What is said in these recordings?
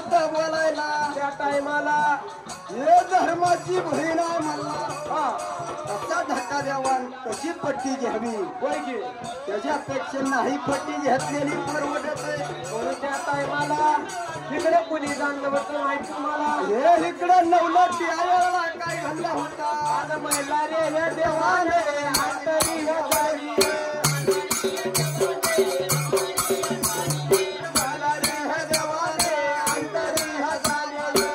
होता बोलायला त्या टायमाला हे धर्माची बहीण आहे मला असा धक्का द्यावा कशी पट्टी घ्यावी होय की त्याच्यापेक्षा नाही पट्टी घेतलेली परवडत म्हणून त्या टायमाला तिकडे कुणी जाणलं होतं माहिती तुम्हाला हे इकडं नवलट यायला काय घडला होता आज महिला रे हे देवाने अंतरी हे जाई मला रे हे देवाने अंतरी हा झालेला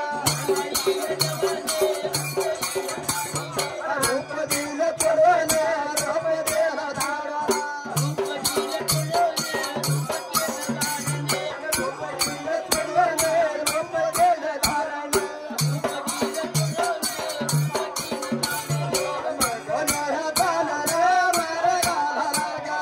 रूप दिलं पडले रूप देह धारा रूप दिलं पडले रूप देह धारा कोण्या दाना रे मारे गाला लागा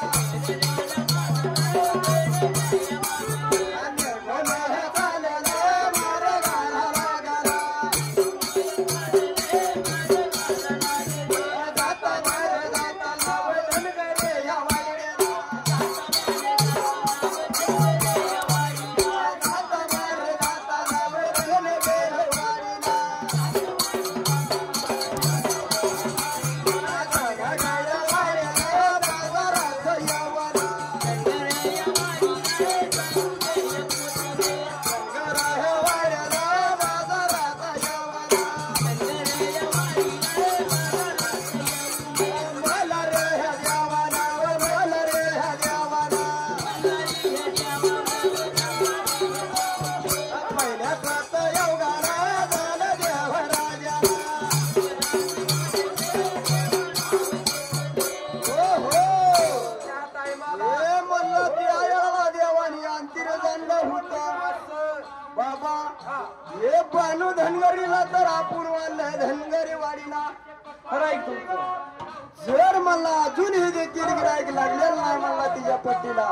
बाबा हे बानू धनगरीला तर अपूर्वाला धनगरी वाडीला खरंय तुमचं जर मला अजून हे देखील गिरायक लागलेलं नाही मला तिच्या पट्टीला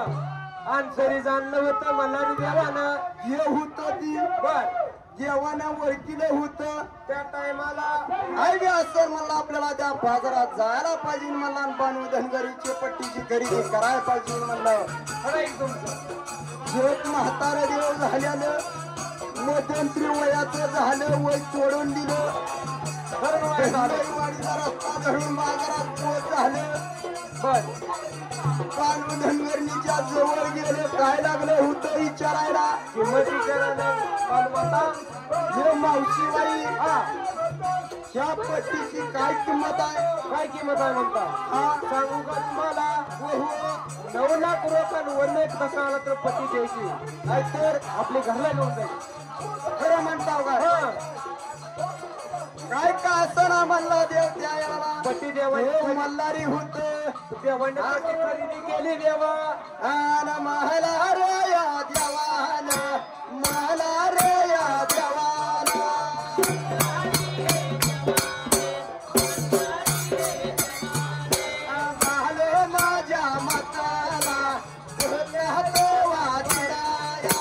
अंतरी जाणलं होतं मला रे देवानं हे होत ती बर देवाना ओळखीलं होत त्या टायमाला आई बी असं मला आपल्याला त्या बाजारात जायला पाहिजे मला बानू धनगरीची पट्टीची खरेदी करायला पाहिजे म्हणलं खरंय तुमचं एक म्हातारा देव झाल्यानं मध्यंतरी वयाचं झालं वय सोडून दिलं वाडीचा रस्ता धरून बाजारात पोच झालं बर बानू धनगरणीच्या जवळ गेले काय लागलं होतं विचारायला किंमती करायला मालमत्ता हे मावशीबाई ह्या पट्टीची काय किंमत आहे काय किंमत आहे म्हणता हा सांगू का तुम्हाला हो हो 9 लाख रुपये वन एक तसा आला तर पट्टी द्यायची नाहीतर आपली घरला घेऊन जायची खरं म्हणताव का काय का असं ना म्हणला देव त्या याला पट्टी देवा हे मल्हारी होत देवाने पट्टी खरेदी केली देवा आन महला रे या देवान महला रे या देवान महले माझ्या माताला हातो वाचराया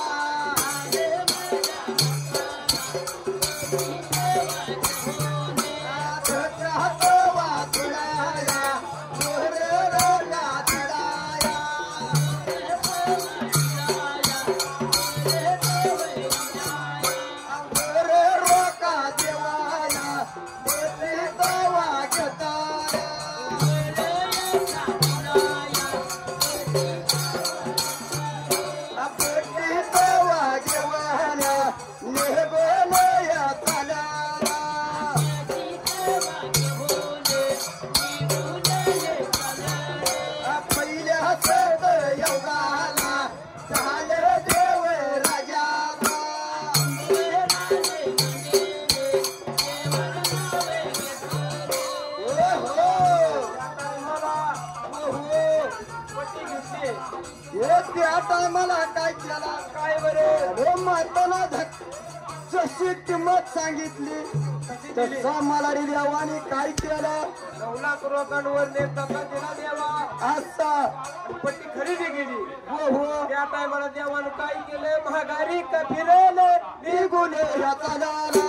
हातो वाचराया मोहरे रोला चढाया मोहरे रोका देवाया देते तवा घेताया पट्टी तवा घेवाया नेहबोलया तालाला पहिल्या सत योगाला झालं देव राजाला पट्टी घेतली हे त्या टायमाला काय केला काय बरं अरे माताना जशी किंमत सांगितली तसा मला देवाने काय केलं 9 लाख रुपयांवर नेत तसा दिला देवा असा पट्टी खरेदी केली हो हो त्या टायमाला देवानं काय केलं महागारी का फिरवलं निघून या चालाला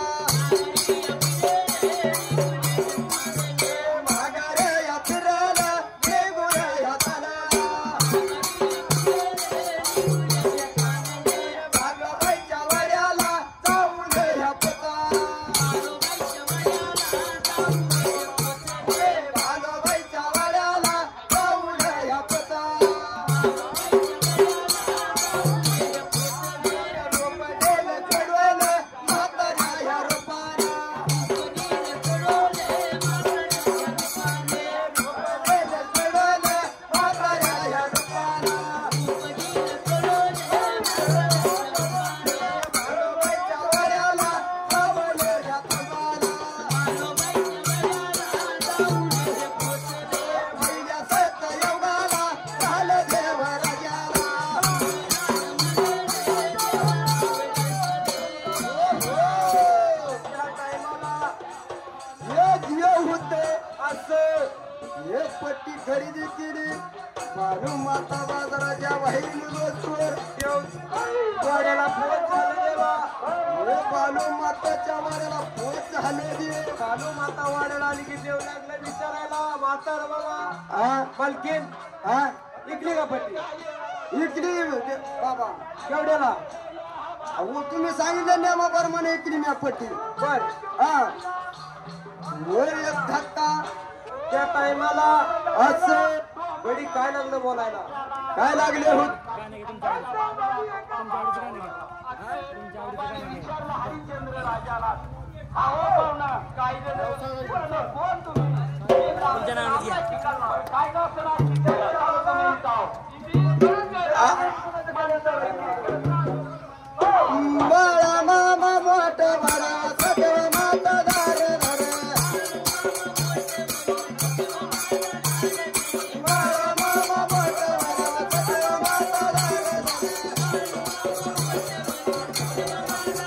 माघारे या फिरायला निघून या चालाला भागवायच्या वर कालू माताच्या वाड्याला पोच झाले दे कालू माता वाढायला आली की देव लागला विचारायला म्हातार बाबा हा मालकीन हा इकली का पट्टी इकडे बाबा केवढ्याला अहो तुम्ही सांगितलं नियमाप्रमाणे इकडे मी पट्टी बर हा वर एक धक्का त्या टायमाला असं गडी काय लागलं बोलायला काय लागले होत बाळा मामा मोठ भरा सगळ मातदार धर बाळा मामा मोठ भरा सगळ मातदार धर